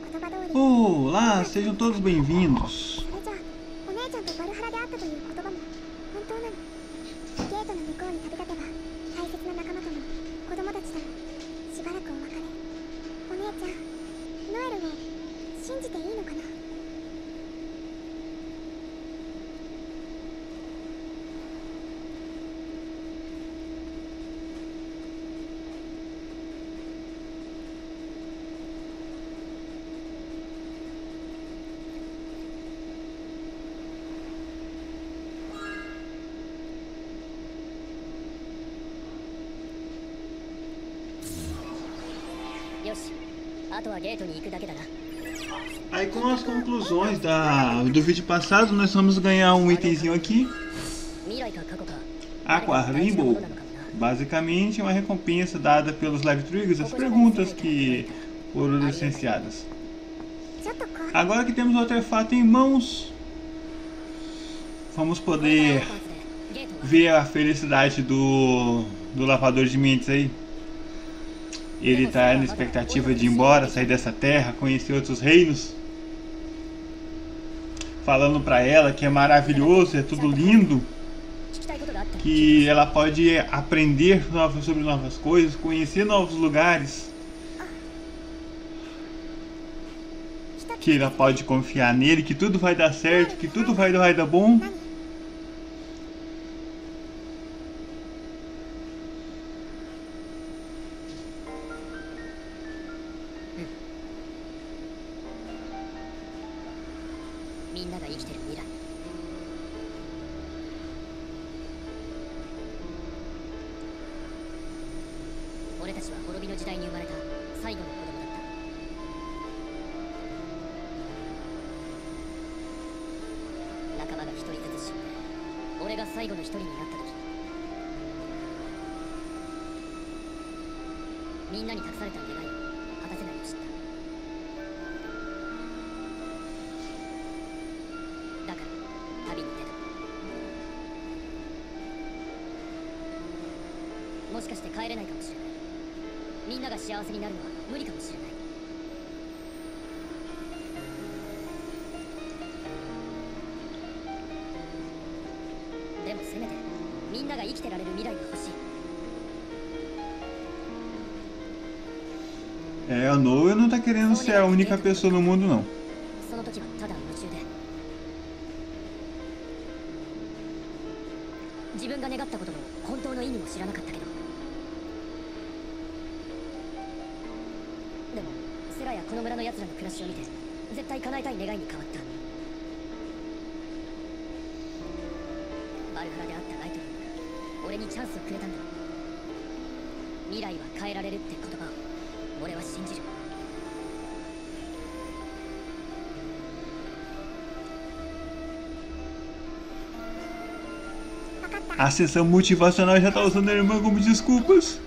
Olá, sejam todos bem-vindos. Aí com as conclusões do vídeo passado, nós vamos ganhar um itemzinho aqui. Aqua Rainbow. Basicamente uma recompensa dada pelos Live Triggers, as perguntas que foram licenciadas. Agora que temos o artefato em mãos, vamos poder ver a felicidade do lavador de mentes aí. Ele está na expectativa de ir embora, sair dessa terra, conhecer outros reinos. Falando pra ela que é maravilhoso, é tudo lindo. Que ela pode aprender sobre novas coisas, conhecer novos lugares. Que ela pode confiar nele, que tudo vai dar certo, que tudo vai dar bom. A Noa não tá querendo ser a única pessoa no mundo, não. A sessão motivacional já tá usando a irmã como desculpas.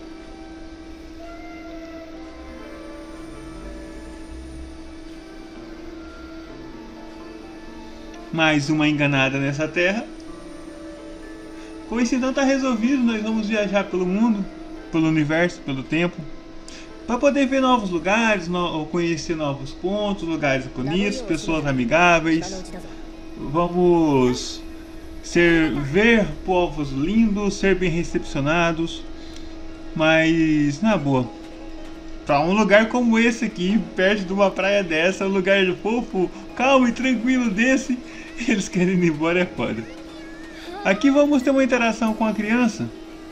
Mais uma enganada nessa terra. Com isso então tá resolvido, nós vamos viajar pelo mundo, pelo universo, pelo tempo, para poder ver novos lugares, conhecer novos pontos, lugares bonitos, pessoas amigáveis. Vamos ver povos lindos, ser bem recepcionados, mas na boa, para um lugar como esse aqui, perto de uma praia dessa, um lugar fofo, calmo e tranquilo desse, eles querem ir embora, é foda. Aqui vamos ter uma interação com a criança,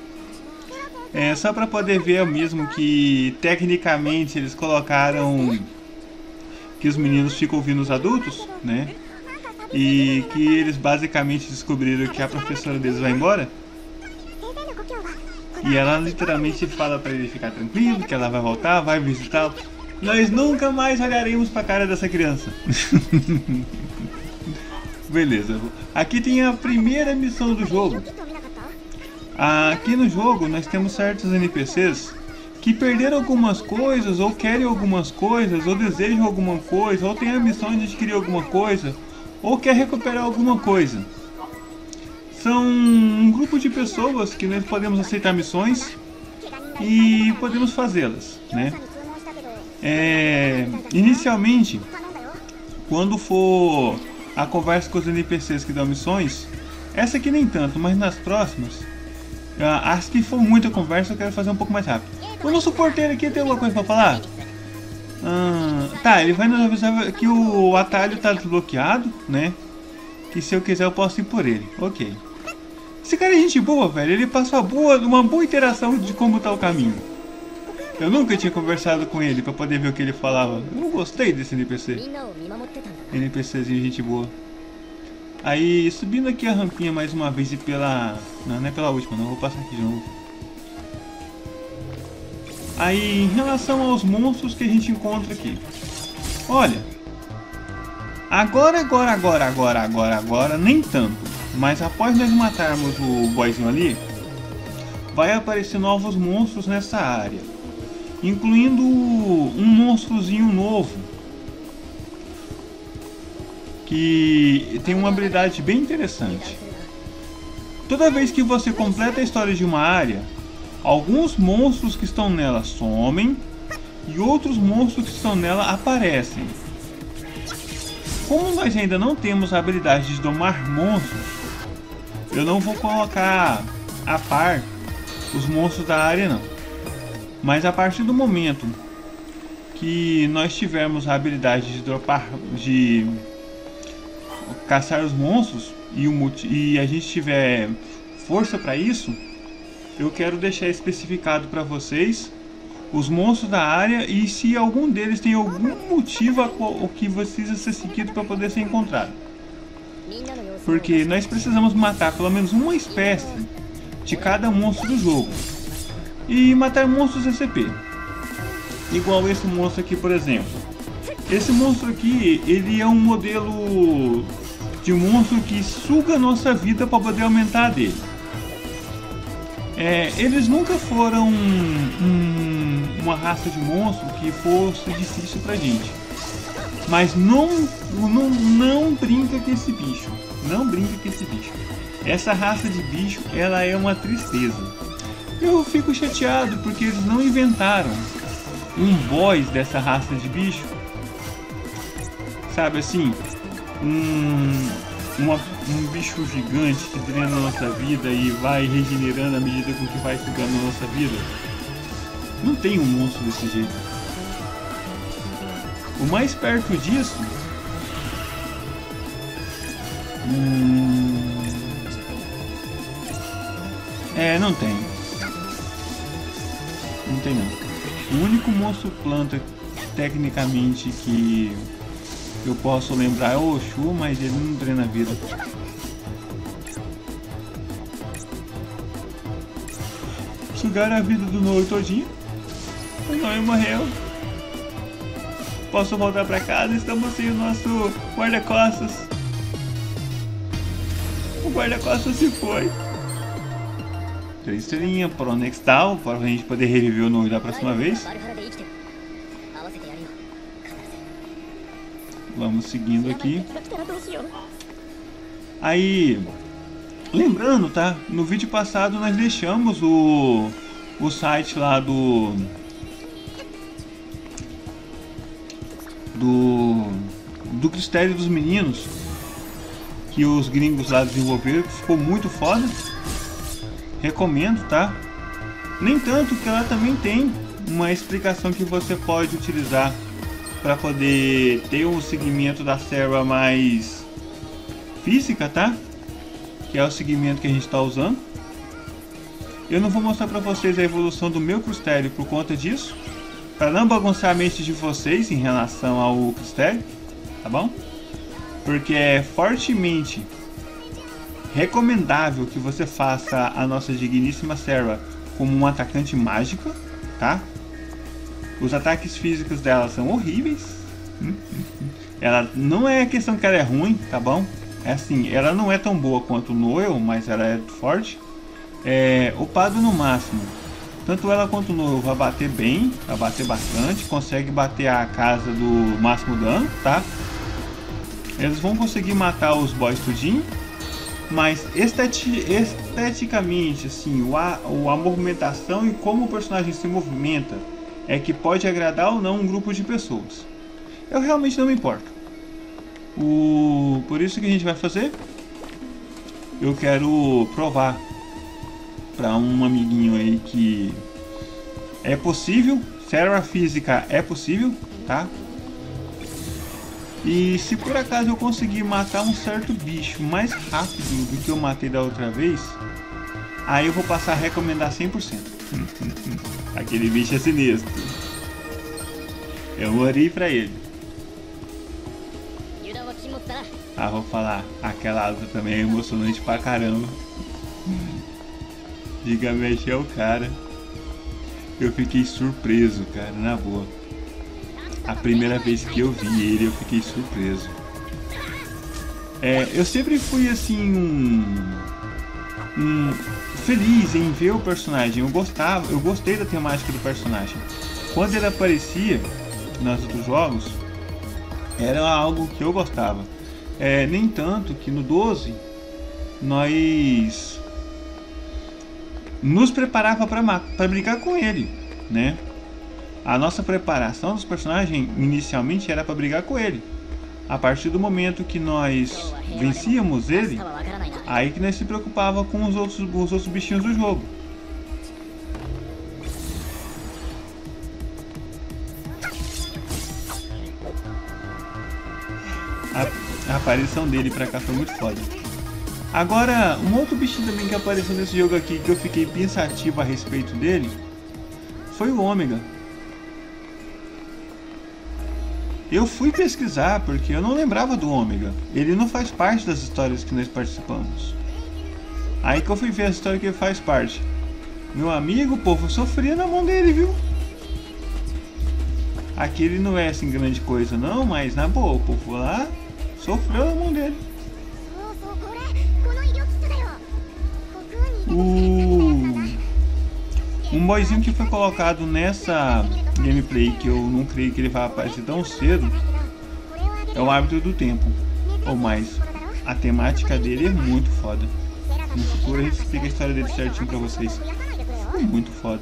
só para poder ver mesmo que tecnicamente eles colocaram que os meninos ficam ouvindo os adultos, né? E que eles basicamente descobriram que a professora deles vai embora. E ela literalmente fala pra ele ficar tranquilo, que ela vai voltar, vai visitá-lo. Nós nunca mais olharemos pra cara dessa criança. Beleza. Aqui tem a primeira missão do jogo. Aqui no jogo nós temos certos NPCs que perderam algumas coisas, ou querem algumas coisas, ou desejam alguma coisa, ou tem a missão de adquirir alguma coisa, ou quer recuperar alguma coisa. São um grupo de pessoas que nós podemos aceitar missões e podemos fazê-las, né? Inicialmente, quando for a conversa com os NPCs que dão missões, essa aqui nem tanto, mas nas próximas, acho que for muita conversa, eu quero fazer um pouco mais rápido. O nosso porteiro aqui tem alguma coisa pra falar? Tá, ele vai nos avisar que o atalho tá desbloqueado, né? Que se eu quiser eu posso ir por ele. Ok. Esse cara é gente boa, velho. Ele passou uma boa interação de como tá o caminho. Eu nunca tinha conversado com ele pra poder ver o que ele falava. Eu não gostei desse NPC. NPCzinho gente boa. Aí, subindo aqui a rampinha mais uma vez e pela... Não é pela última, não. Vou passar aqui de novo. Aí, em relação aos monstros que a gente encontra aqui. Olha. Agora, nem tanto. Mas após nós matarmos o boyzinho ali, vai aparecer novos monstros nessa área. Incluindo um monstrozinho novo. Que tem uma habilidade bem interessante. Toda vez que você completa a história de uma área, alguns monstros que estão nela somem e outros monstros que estão nela aparecem. Como nós ainda não temos a habilidade de domar monstros, eu não vou colocar a par os monstros da área não. Mas a partir do momento que nós tivermos a habilidade de dropar, de caçar os monstros e a gente tiver força para isso, eu quero deixar especificado para vocês os monstros da área e se algum deles tem algum motivo o que precisa ser seguido para poder ser encontrado. Porque nós precisamos matar pelo menos uma espécie de cada monstro do jogo. E matar monstros SCP. Igual esse monstro aqui, por exemplo. Esse monstro aqui, ele é um modelo de monstro que suga a nossa vida para poder aumentar a dele. Eles nunca foram uma raça de monstro que fosse difícil pra gente. Mas não brinca com esse bicho. Não brinca com esse bicho. Essa raça de bicho, ela é uma tristeza. Eu fico chateado porque eles não inventaram um boss dessa raça de bicho. Sabe assim, um bicho gigante que drena a nossa vida e vai regenerando à medida com que vai sugando a nossa vida. Não tem um monstro desse jeito. O mais perto disso... não tem. Não tem não. O único monstro planta, tecnicamente, que eu posso lembrar é o Oshu, mas ele não drena a vida. Sugaram a vida do Noe todinho. O Noe morreu. Posso voltar pra casa? Estamos sem o nosso guarda-costas. O guarda-costas se foi. 3 estrelinhas para o Nextal, para a gente poder reviver o Noe da próxima vez. Vamos seguindo aqui. Aí, lembrando, tá? No vídeo passado nós deixamos o site lá do Cristério dos Meninos, que os gringos lá desenvolveram, que ficou muito foda. Recomendo, tá? Nem tanto que ela também tem uma explicação que você pode utilizar para poder ter um segmento da serva mais física, tá? Que é o segmento que a gente está usando. Eu não vou mostrar para vocês a evolução do meu Cristério por conta disso, para não bagunçar a mente de vocês em relação ao Cristério, tá bom? Porque é fortemente recomendável que você faça a nossa digníssima serva como um atacante mágica, tá? Os ataques físicos dela são horríveis. Ela não é questão que ela é ruim, tá bom? É assim, ela não é tão boa quanto o Noel, mas ela é forte. Upado no máximo. Tanto ela quanto o Noel vai bater bem, vai bater bastante, consegue bater a casa do máximo dano, tá? Eles vão conseguir matar os boys tudinho. Mas esteticamente, assim, a movimentação e como o personagem se movimenta é que pode agradar ou não um grupo de pessoas. Eu realmente não me importo. Por isso que a gente vai fazer, eu quero provar para um amiguinho aí que é possível, Serra Física é possível, tá? E se por acaso eu conseguir matar um certo bicho mais rápido do que eu matei da outra vez, aí eu vou passar a recomendar 100%. Aquele bicho é sinistro. Eu morri pra ele. Ah, vou falar, aquela luta também é emocionante pra caramba. Gilgamesh é o cara. Eu fiquei surpreso, cara, na boa. A primeira vez que eu vi ele, eu fiquei surpreso. Eu sempre fui assim feliz em ver o personagem. Eu gostei da temática do personagem. Quando ele aparecia nos outros jogos, era algo que eu gostava. Nem tanto que no 12 nós nos preparava para brigar com ele, né? A nossa preparação dos personagens inicialmente era para brigar com ele. A partir do momento que nós vencíamos ele, aí que nós se preocupava com os outros bichinhos do jogo. A aparição dele pra cá foi muito foda. Agora, um outro bichinho também que apareceu nesse jogo aqui, que eu fiquei pensativo a respeito dele, foi o Ômega. Eu fui pesquisar porque eu não lembrava do Ômega. Ele não faz parte das histórias que nós participamos. Aí que eu fui ver a história que ele faz parte. Meu amigo, o povo sofria na mão dele, viu? Aquele não é assim grande coisa não, mas na boa, o povo lá sofreu na mão dele. Um boyzinho que foi colocado nessa gameplay, que eu não creio que ele vai aparecer tão cedo, é o Árbitro do Tempo. Ou mais, a temática dele é muito foda. No futuro a gente explica a história dele certinho pra vocês. Foi muito foda.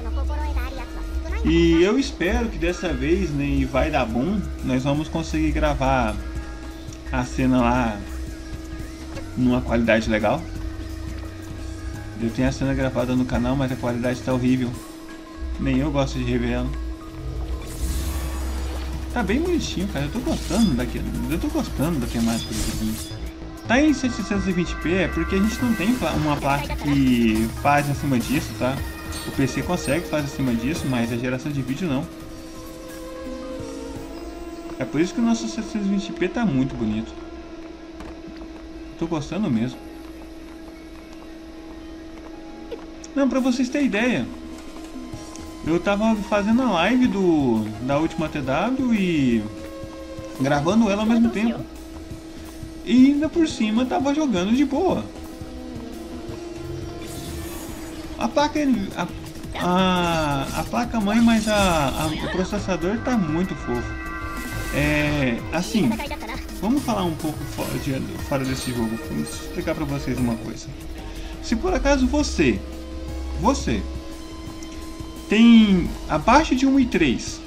E eu espero que dessa vez, né, e vai dar bom, nós vamos conseguir gravar a cena lá numa qualidade legal. Eu tenho a cena gravada no canal, mas a qualidade tá horrível. Nem eu gosto de rever ela. Tá bem bonitinho, cara. Eu tô gostando da temática do joguinho. Tá em 720p é porque a gente não tem uma placa que faz acima disso, tá? O PC consegue fazer acima disso, mas a geração de vídeo não. É por isso que o nosso 720p tá muito bonito. Tô gostando mesmo. Não, pra vocês terem ideia, eu tava fazendo a live da última TW e gravando ela ao mesmo tempo. E ainda por cima tava jogando de boa. A placa a placa mãe, mas o processador tá muito fofo. Assim, vamos falar um pouco fora desse jogo. Vou explicar pra vocês uma coisa. Se por acaso você tem abaixo de 1.3,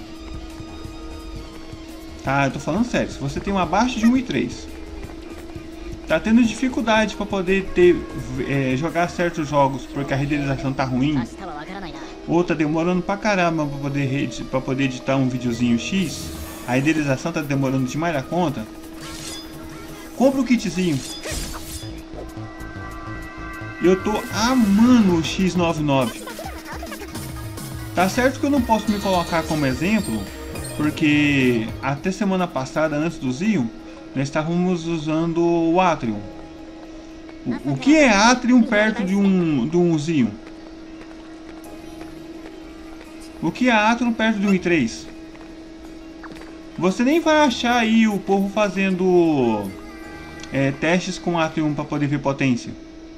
tá? Eu tô falando sério. Se você tem um abaixo de 1.3, tá tendo dificuldade para poder jogar certos jogos porque a renderização tá ruim, ou tá demorando pra caramba pra poder editar um videozinho X, a renderização tá demorando demais da conta, compra o kitzinho. Eu tô amando o X99. Tá certo que eu não posso me colocar como exemplo, porque até semana passada, antes do Zion, nós estávamos usando o Atrium. O que é Atrium perto de um Zion? O que é Atrium perto de um i3? Você nem vai achar aí o povo fazendo testes com Atrium para poder ver potência.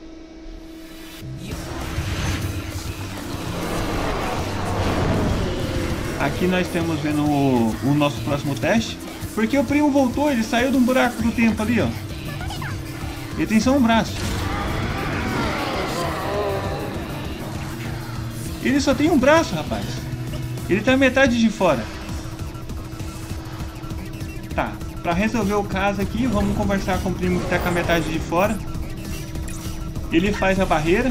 Aqui nós estamos vendo o nosso próximo teste. Porque o primo voltou, ele saiu de um buraco do tempo ali, ó. Ele tem só um braço. Ele só tem um braço, rapaz. Ele tá metade de fora. Tá, pra resolver o caso aqui, vamos conversar com o primo que tá com a metade de fora. Ele faz a barreira.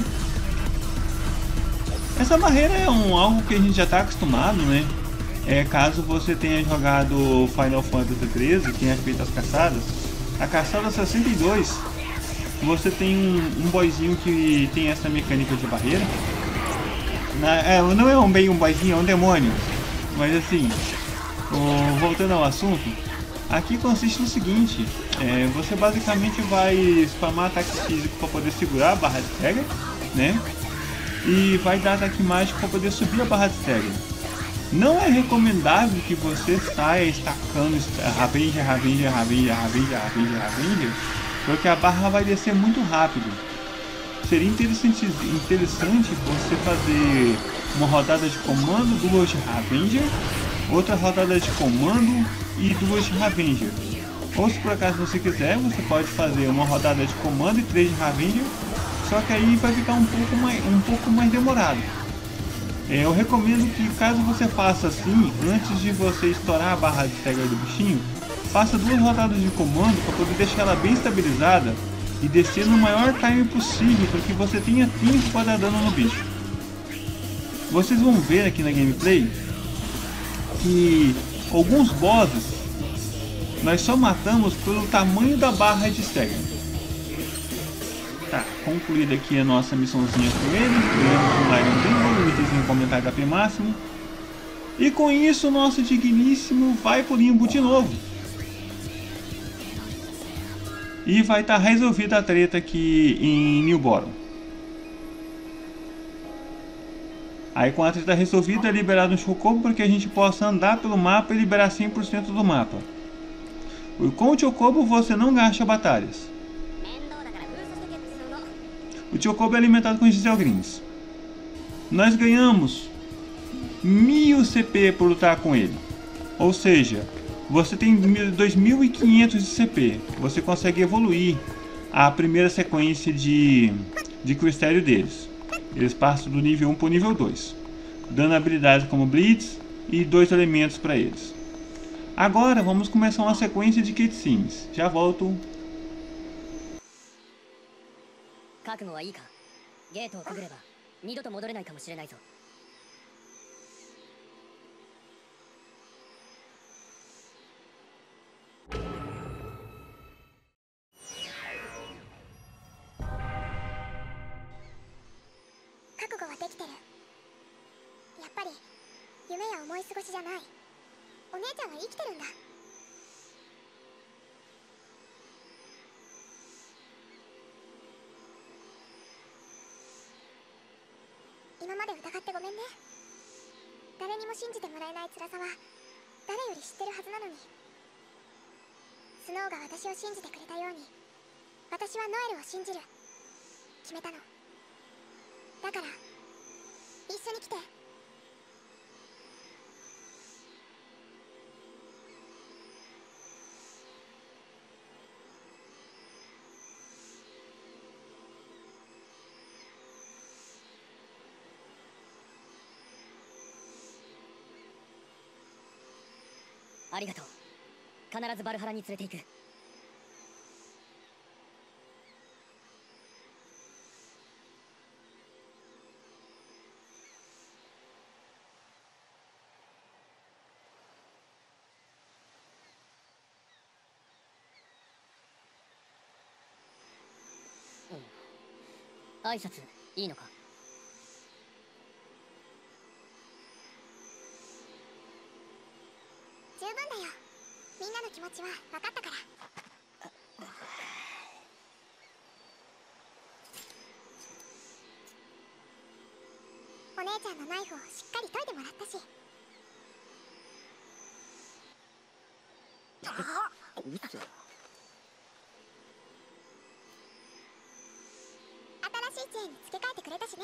Essa barreira é algo que a gente já tá acostumado, né? Caso você tenha jogado Final Fantasy XIII, tenha feito as caçadas. A caçada 62, você tem um boyzinho que tem essa mecânica de barreira. Não é bem um boyzinho, é um demônio. Mas assim, voltando ao assunto. Aqui consiste no seguinte, você basicamente vai spamar ataque físico para poder segurar a barra de stagger, né? E vai dar ataque mágico para poder subir a barra de stagger. Não é recomendável que você saia estacando Ravenger, porque a barra vai descer muito rápido. Seria interessante você fazer uma rodada de comando, 2 de Ravenger, outra rodada de comando e 2 de Ravenger. Ou se por acaso você quiser, você pode fazer uma rodada de comando e 3 de Ravenger, só que aí vai ficar um pouco mais demorado. Eu recomendo que caso você faça assim, antes de você estourar a barra de stagger do bichinho, faça 2 rodadas de comando para poder deixar ela bem estabilizada e descer no maior time possível para que você tenha tempo para dar dano no bicho. Vocês vão ver aqui na gameplay que alguns bosses nós só matamos pelo tamanho da barra de stagger. Tá, concluída aqui a nossa missãozinha com ele. Ganhamos um Iron Temple, um itemzinho comentário HP máximo. E com isso o nosso digníssimo vai pro limbo de novo. E vai estar resolvida a treta aqui em New Bottom. Aí com a treta resolvida é liberado um Chocobo para que a gente possa andar pelo mapa e liberar 100% do mapa. Com o Chocobo você não gasta batalhas. O Chocobo é alimentado com Giselgrins. Nós ganhamos 1000 CP por lutar com ele. Ou seja, você tem 2500 de CP. Você consegue evoluir a primeira sequência de cristério deles. Eles passam do nível 1 para o nível 2, dando habilidades como Blitz e 2 elementos para eles. Agora vamos começar uma sequência de cutscenes. Já volto. 覚悟はいいか。ゲートをくぐれば二度と戻れないかもしれないぞ。 覚悟はできてる。やっぱり夢や思い過ごしじゃない。お姉ちゃんは生きてるんだ。今まで疑ってごめんね。誰にも信じてもらえない辛さは誰より知ってるはずなのに。スノーが私を信じてくれたように、私はノエルを信じる。決めたの。だから一緒に来て。 ありがとう。必ずバルハラに連れて行く。挨拶いいのか。 十分だよ。みんなの気持ちは分かったから。お姉ちゃんのナイフをしっかり研いでもらったし。新しいチェーンに付け替えてくれたしね。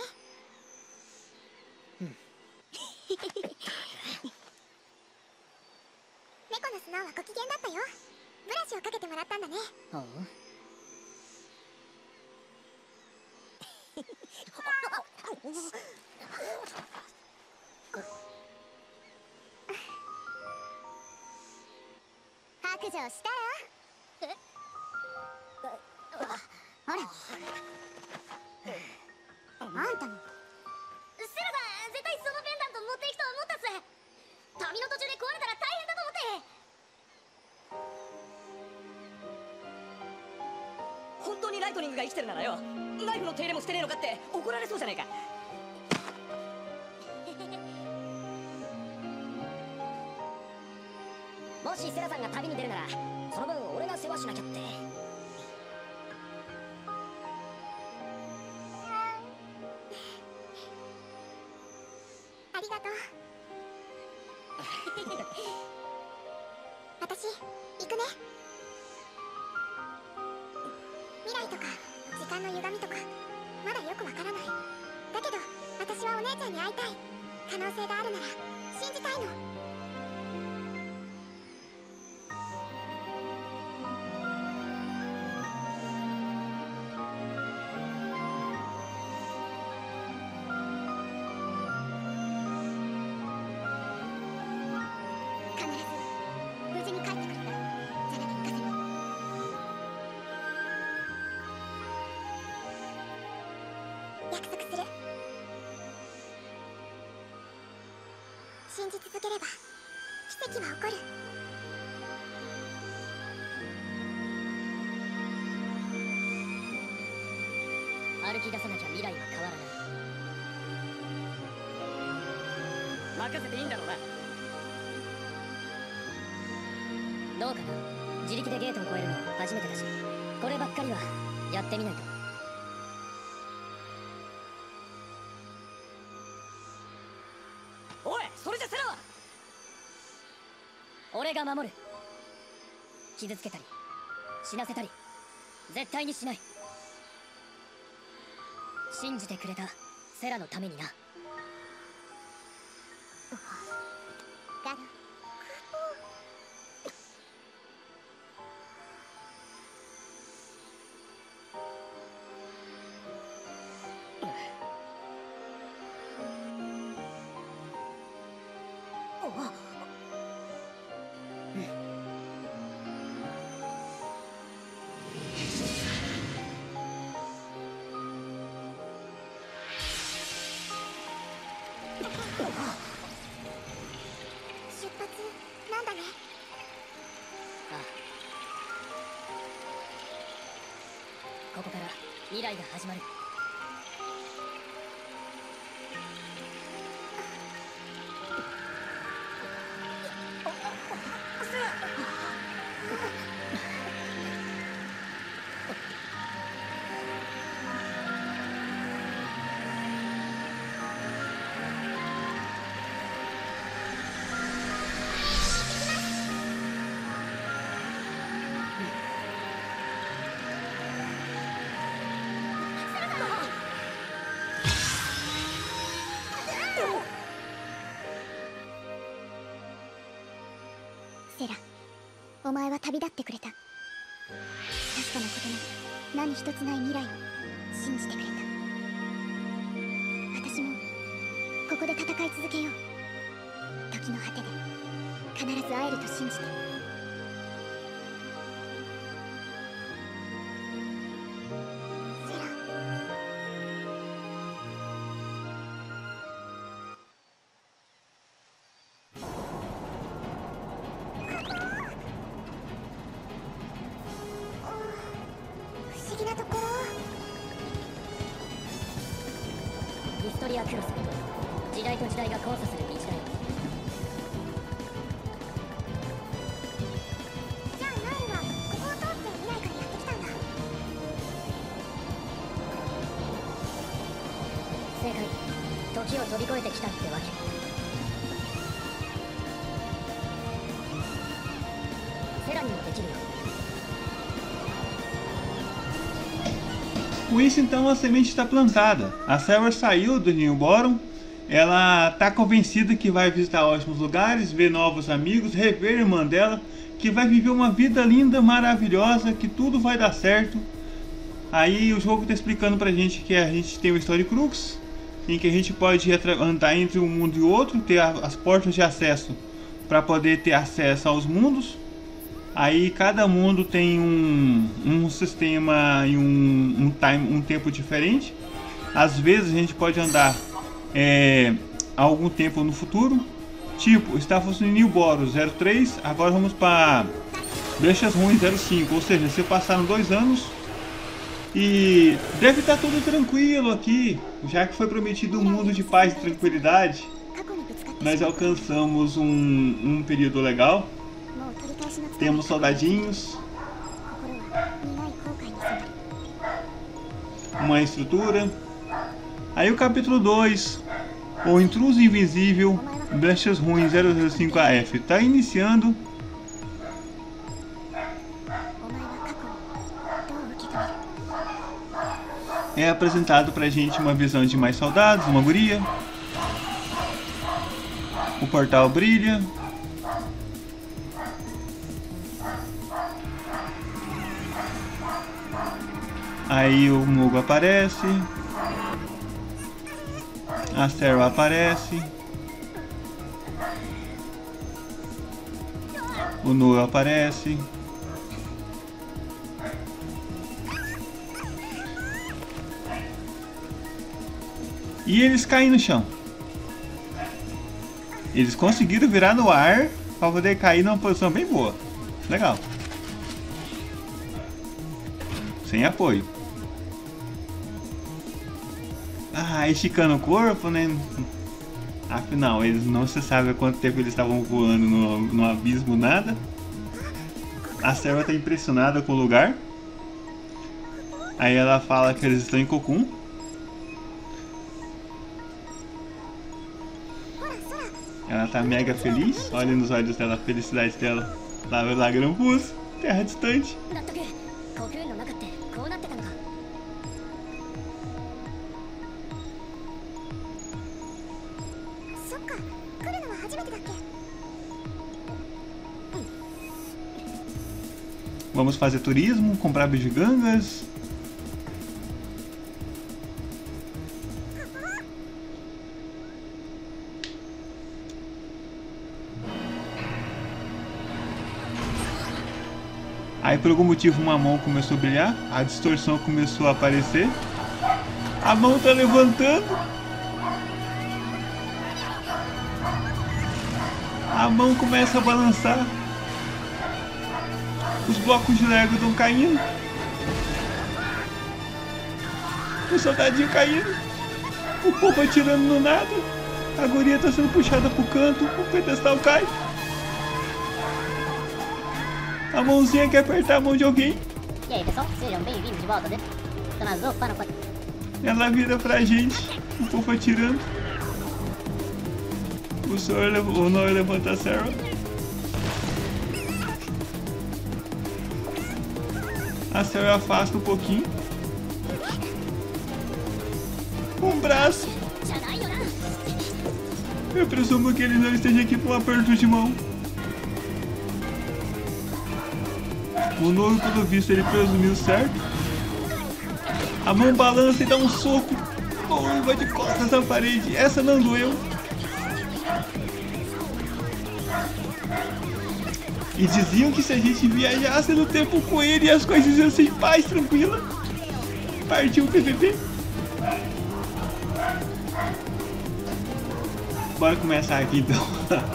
猫のスノーはご機嫌だったよ。ブラシをかけてもらったんだね。 ああ。 白状したらあれあんたもセラさん絶対そのペンダント持っていくと思ったっす。旅の途中で壊れたら大変だと思って。 本当にライトニングが生きてるならよ、ナイフの手入れもしてねえのかって怒られそうじゃねえか。 もしセラさんが旅に出るならその分俺が世話しなきゃって。 ありがとう。私行くね。未来とか時間の歪みとかまだよくわからない。だけど私はお姉ちゃんに会いたい。可能性があるなら信じたいの。必ず無事に帰ってくるんだ。じゃなきゃ行かせない。約束する。信じ続ければ奇跡は起こる。 歩き出さなきゃ未来は変わらない。 任せていいんだろうな。 どうかな。自力でゲートを越えるの初めてだし、こればっかりはやってみないと。 おい、それじゃセラは俺が守る。傷つけたり死なせたり絶対にしない。信じてくれたセラのためにな。 ガロ出発なんだね。 ああ、ここから未来が始まる。 セラ、お前は旅立ってくれた。確かなことな何一つない未来を信じてくれた。私もここで戦い続けよう。時の果てで必ず会えると信じて。セラ、不思議なところ。 ヒストリアクロス、時代と時代が交差する道だよ。 じゃあナイルはここを通って未来からやってきたんだ。 正解。時を飛び越えてきたってわけ。セラにもできるよ。 Com isso, então, a semente está plantada. A Sarah saiu do New Boron. Ela está convencida que vai visitar ótimos lugares, ver novos amigos, rever a irmã dela, que vai viver uma vida linda, maravilhosa, que tudo vai dar certo. Aí o jogo está explicando pra gente que a gente tem o Story Crux, em que a gente pode andar entre um mundo e outro, ter as portas de acesso para poder ter acesso aos mundos. Aí cada mundo tem um sistema e um tempo diferente. Às vezes a gente pode andar algum tempo no futuro. Tipo, estávamos em New Boros 03, agora vamos para Brechas Ruins 05. Ou seja, se passaram 2 anos. E deve estar tudo tranquilo aqui, já que foi prometido um mundo de paz e tranquilidade. Nós alcançamos um período legal. Temos soldadinhos, uma estrutura. Aí o capítulo 2, o intruso invisível, Brechas Ruins 005 AF, está iniciando. É apresentado pra gente uma visão de mais soldados, uma guria. O portal brilha. Aí o Mugo aparece. A Sarah aparece. O Noah aparece. E eles caem no chão. Eles conseguiram virar no ar para poder cair numa posição bem boa. Legal. Sem apoio. Ah, esticando o corpo, né? Afinal, eles não se sabe há quanto tempo eles estavam voando no abismo, nada. A Sarah está impressionada com o lugar. Aí ela fala que eles estão em Cocoon. Ela tá mega feliz. Olha nos olhos dela a felicidade dela. Lá Grampus, terra distante. Vamos fazer turismo, comprar bugigangas. Aí por algum motivo uma mão começou a brilhar, a distorção começou a aparecer. A mão tá levantando. A mão começa a balançar. Os blocos de Lego estão caindo. O soldadinho caindo. O povo atirando no nada. A guria tá sendo puxada pro canto. O pedestal cai. A mãozinha quer apertar a mão de alguém. E aí, pessoal? Sejam bem-vindos de volta dentro. Ela vira pra gente. O povo atirando. O Noah levanta a Sarah. A Sarah afasta um pouquinho. Um braço. Eu presumo que ele não esteja aqui para um aperto de mão. O Noah, pelo visto, ele presumiu certo. A mão balança e dá um soco. Oh, vai de costas na parede. Essa não doeu. E diziam que se a gente viajasse no tempo com ele, as coisas iam ser em paz, tranquila. Partiu o PVP. Bora começar aqui então.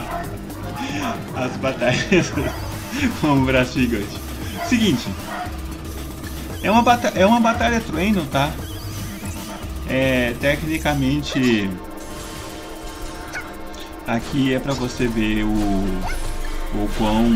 As batalhas com o braço gigante. Seguinte. É uma batalha treino, tá? Tecnicamente aqui é pra você ver o quão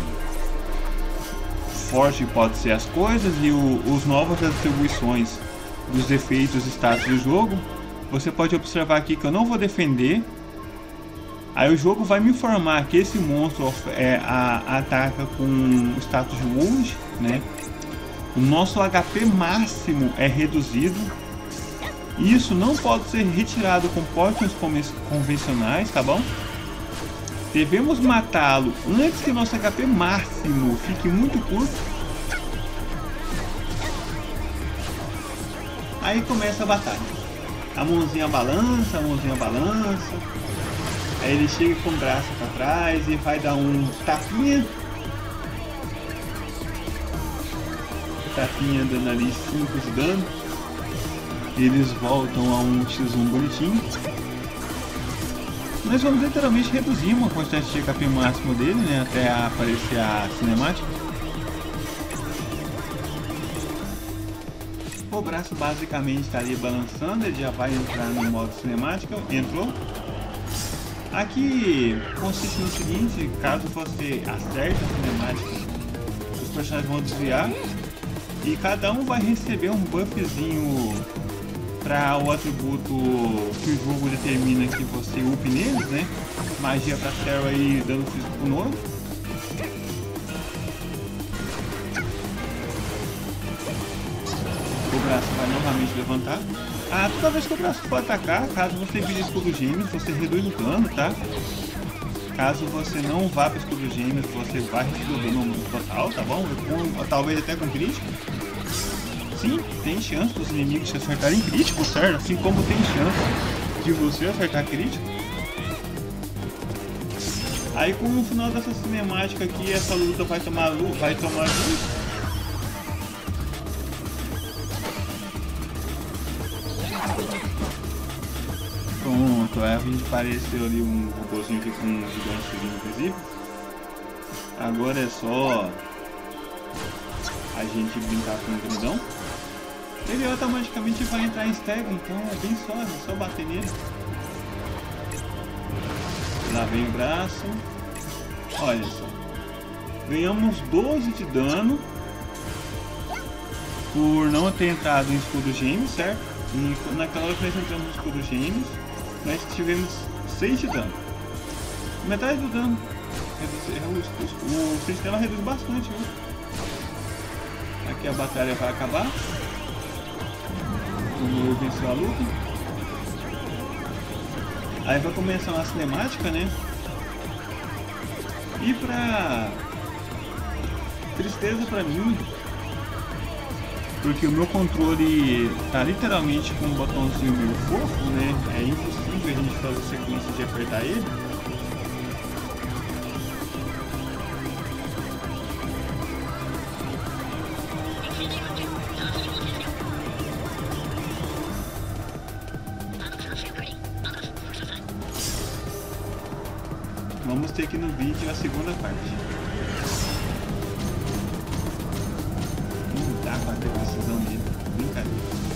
forte pode ser as coisas e os novas atribuições dos efeitos e status do jogo. Você pode observar aqui que eu não vou defender. Aí o jogo vai me informar que esse monstro ataca com status de wound, né? O nosso HP máximo é reduzido. Isso não pode ser retirado com potions convencionais, tá bom? Devemos matá-lo antes que nosso HP máximo fique muito curto. Aí começa a batalha. A mãozinha balança, Aí ele chega com o braço para trás e vai dar um tapinha. tapinha dando ali 5 de dano. Eles voltam a um X1 bonitinho. Nós vamos literalmente reduzir uma quantidade de HP máximo dele, né, até aparecer a cinemática. O braço basicamente está ali balançando, ele já vai entrar no modo cinemática. Entrou. Aqui consiste no seguinte: caso você acerte a cinemática, os personagens vão desviar e cada um vai receber um buffzinho para o atributo que o jogo determina que você upe neles, né? Magia para Sarah e dano físico pro Noah. O braço vai novamente levantar. Toda vez que o braço for atacar, caso você vire escudo gêmeos, você reduz o dano, tá? Caso você não vá para escudo gêmeos, você vai reduzir o dano total, tá bom? Talvez até com crítico. Sim, tem chance dos inimigos te acertarem crítico, certo? Assim como tem chance de você acertar crítico. Aí com o final dessa cinemática aqui, essa luta vai tomar luz. Pronto, aí a gente apareceu ali um robôzinho aqui com um gigante invisível. Agora é só a gente brincar com o grandão. Ele automaticamente vai entrar em stag, então é bem suave, é só bater nele. Lá vem o braço. Olha só. Ganhamos 12 de dano por não ter entrado em escudo gêmeos, certo? E naquela hora que nós entramos no escudo gêmeos, nós tivemos 6 de dano. Metade do dano. O sistema reduz bastante, viu? Aqui a batalha vai acabar. O Noah venceu a luta. Aí vai começar uma cinemática, né? E pra tristeza pra mim, porque o meu controle tá literalmente com um botãozinho meio fofo, né? É impossível a gente fazer sequência de apertar ele. Vamos ter aqui no vídeo a segunda parte. Não dá pra ter precisão dele. Brincadeira.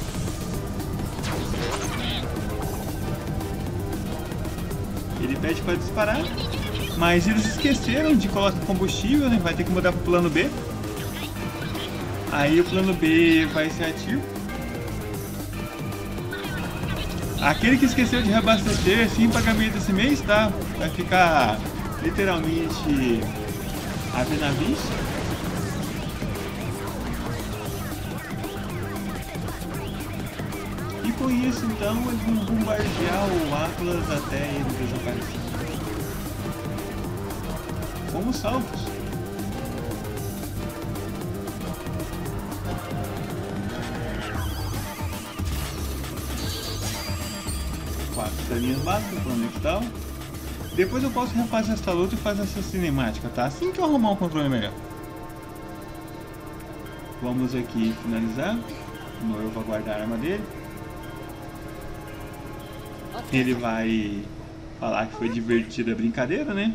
Ele pede para disparar, mas eles esqueceram de colocar combustível, né? Vai ter que mudar pro plano B. Aí o plano B vai ser ativo. Aquele que esqueceu de reabastecer sem pagamento esse mês, tá? Vai ficar literalmente a ver navios. E com isso então eles vão bombardear o Atlas até ele desaparecer. Fomos salvos. Linhas básicas, plano de tal. Depois eu posso refazer essa luta e fazer essa cinemática, tá? Assim que eu arrumar um controle melhor. Vamos aqui finalizar. Eu vou guardar a arma dele. Ele vai falar que foi divertida a brincadeira, né?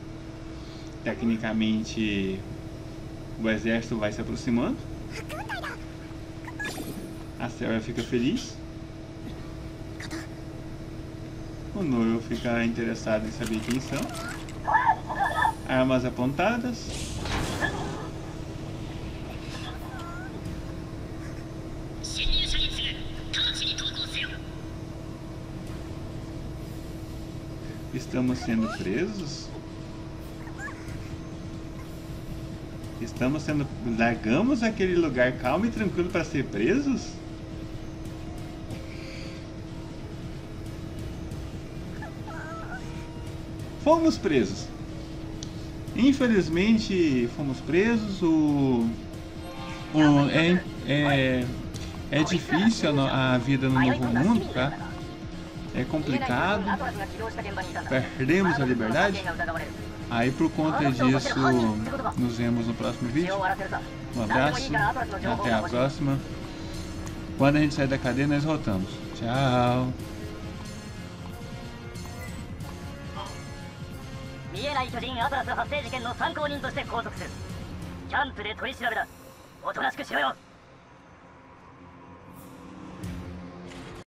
Tecnicamente o exército vai se aproximando. A Sarah fica feliz. O Noah fica interessado em saber quem são. Armas apontadas. Estamos sendo presos? Largamos aquele lugar calmo e tranquilo para ser presos? Fomos presos. Infelizmente fomos presos. É difícil a vida no novo mundo, tá? É complicado. Perdemos a liberdade. Aí por conta disso, nos vemos no próximo vídeo. Um abraço, até a próxima. Quando a gente sair da cadeia, nós voltamos. Tchau. 見えない巨人アトラス発生事件の参考人として拘束する。キャンプで取り調べだ。おとなしくしろよ。